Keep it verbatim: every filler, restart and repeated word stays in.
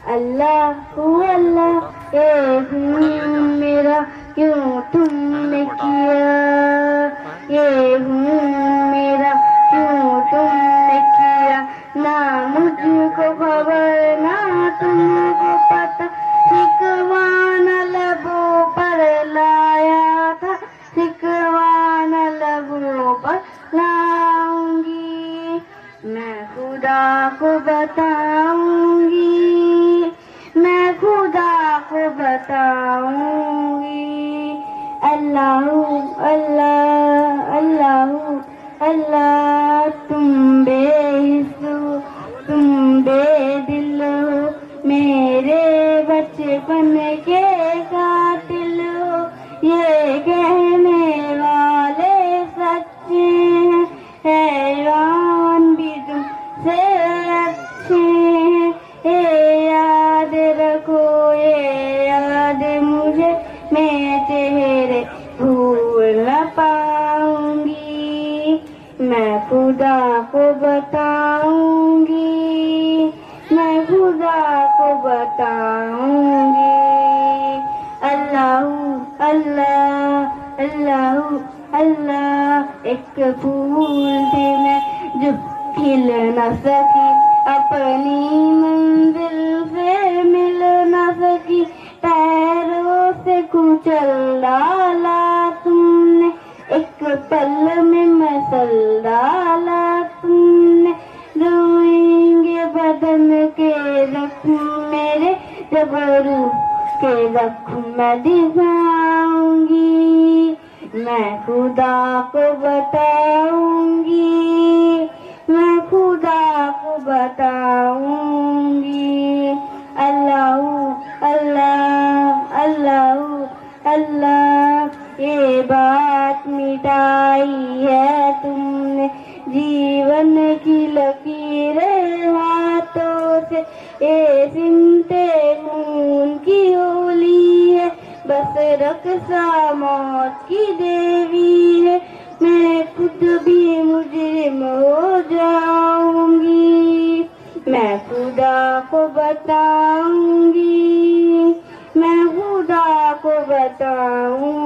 اللہ اللہ اے ہوں میرا کیوں تم نے کیا، یہ ہوں میرا کیوں تم نے کیا، نہ مجھ کو خبر نہ تم کو پتہ، شکوان لبوں پر لایا تھا، شکوان لبوں پر لاؤں گی، میں خدا کو بتاؤں گی، میں خدا کو بتاؤں گی، اللہ اللہ اللہ اللہ، تم بے حس ہو، تم بے دل ہو، میرے بچپن کے قاتل ہو، یہ کہنے والے سچے ہیں، حیران بھی تم سے اچھے ہیں، اے یاد رکھو یہ یاد مجھے، میں چہرے بھول نہ پاؤں گی، میں خدا کو بتاؤں گی، میں خدا کو بتاؤں گی، اللہ اللہ اللہ اللہ، ایک پھول تھی میں جو کھل نہ سکی، اپنی منزل سے مل نہ سکی، پیروں سے کچل ڈالا تم نے، ایک پل میں مسل ڈالا تم نے، روئیں گے بدن کے زخم میرے، جب روح کے زخم میں دکھاؤں گی، میں خدا کو بتاؤں گی، میں خدا کو بتاؤں گی، اللہ اللہ اللہ اللہ، یہ بات مٹائی ہے تم نے جیون کی لکیریں ہاتھوں سے، یہ سمتے خون کی ہولی ہے، بس رقصہ موت کی دیوی ہے، میں خود بھی مجرم ہو جاؤں گی، میں خدا کو بتاؤں گی، میں خدا کو بتاؤں